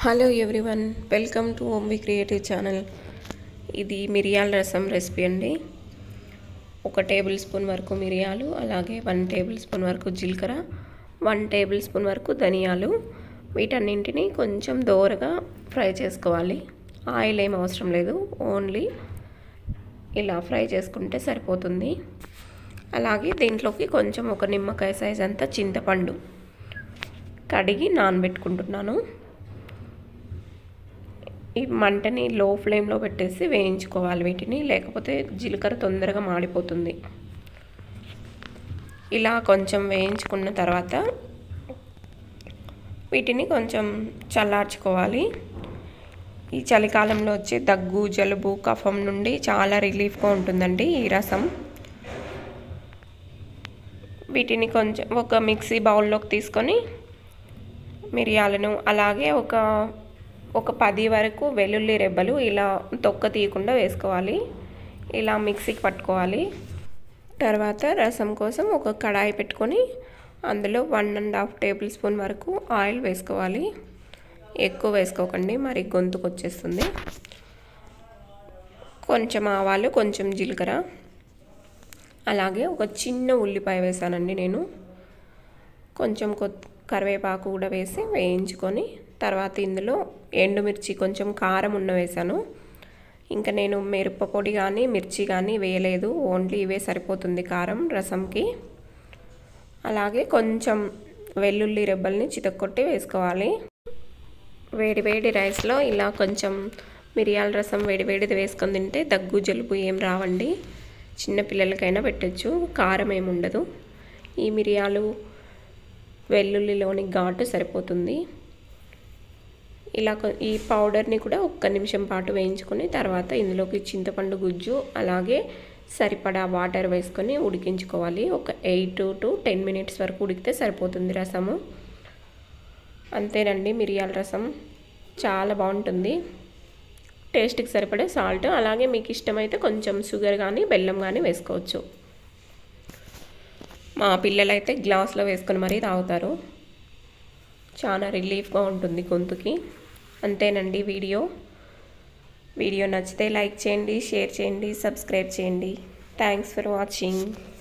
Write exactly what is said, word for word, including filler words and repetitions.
Hello everyone, welcome to Omvi creative channel. ఇది మిరియాల రసం రెసిపీ అండి. ఒక టేబుల్ స్పూన్ వరకు మిరియాలు, అలాగే వన్ టేబుల్ స్పూన్ వరకు జీలకర్ర, వన్ టేబుల్ స్పూన్ వరకు ధనియాలు, వీటన్నింటినీ కొంచెం దోరగా ఫ్రై చేసుకోవాలి. ఆయిల్ ఏం అవసరం లేదు, ఓన్లీ ఇలా ఫ్రై చేసుకుంటే సరిపోతుంది. అలాగే దీంట్లోకి కొంచెం ఒక నిమ్మకాయ సైజ్ అంతా చింతపండు కడిగి నానబెట్టుకుంటున్నాను. ఈ మంటని లో ఫ్లేమ్లో పెట్టేసి వేయించుకోవాలి వీటిని, లేకపోతే జీలకర్ర తొందరగా మాడిపోతుంది. ఇలా కొంచెం వేయించుకున్న తర్వాత వీటిని కొంచెం చల్లార్చుకోవాలి. ఈ చలికాలంలో వచ్చే దగ్గు, జలుబు, కఫం నుండి చాలా రిలీఫ్గా ఉంటుందండి ఈ రసం. వీటిని కొంచెం ఒక మిక్సీ బౌల్లోకి తీసుకొని మిరియాలను, అలాగే ఒక ఒక పది వరకు వెల్లుల్లి రెబ్బలు ఇలా తొక్క తీయకుండా వేసుకోవాలి. ఇలా మిక్సీకి పట్టుకోవాలి. తర్వాత రసం కోసం ఒక కడాయి పెట్టుకొని అందులో one and half tablespoon వరకు ఆయిల్ వేసుకోవాలి. ఎక్కువ వేసుకోకండి, మరి గొంతుకు వచ్చేస్తుంది. కొంచెం ఆవాలు, కొంచెం జీలకర్ర, అలాగే ఒక చిన్న ఉల్లిపాయ వేసానండి నేను. కొంచెం కొత్త కరివేపాకు కూడా వేసి వేయించుకొని తర్వాత ఇందులో ఎండుమిర్చి, కొంచెం కారం ఉన్న వేసాను. ఇంకా నేను మిరప పొడి కానీ మిర్చి కానీ వేయలేదు, ఓన్లీ ఇవే సరిపోతుంది కారం రసంకి. అలాగే కొంచెం వెల్లుల్లి రెబ్బల్ని చితక్కొట్టి వేసుకోవాలి. వేడి వేడి రైస్లో ఇలా కొంచెం మిరియాల రసం వేడి వేడిది వేసుకొని తింటే దగ్గు, జలుబు ఏం రావండి. చిన్నపిల్లలకైనా పెట్టచ్చు, కారం ఏమి ఉండదు. ఈ మిరియాలు, వెల్లుల్లిలోని ఘాటు సరిపోతుంది. ఇలా ఈ పౌడర్ని కూడా ఒక్క నిమిషం పాటు వేయించుకొని తర్వాత ఇందులోకి చింతపండు గుజ్జు, అలాగే సరిపడా వాటర్ వేసుకొని ఉడికించుకోవాలి. ఒక ఎయిట్ టు టెన్ మినిట్స్ వరకు ఉడికితే సరిపోతుంది రసము. అంతేనండి, మిరియాల రసం చాలా బాగుంటుంది. టేస్ట్కి సరిపడే సాల్ట్, అలాగే మీకు ఇష్టమైతే కొంచెం షుగర్ కానీ బెల్లం కానీ వేసుకోవచ్చు. మా పిల్లలైతే గ్లాస్లో వేసుకొని మరీ తాగుతారు. చాలా రిలీఫ్గా ఉంటుంది గొంతుకి. అంతేనండి వీడియో. వీడియో నచ్చితే లైక్ చేయండి, షేర్ చేయండి, సబ్స్క్రైబ్ చేయండి. Thanks for watching.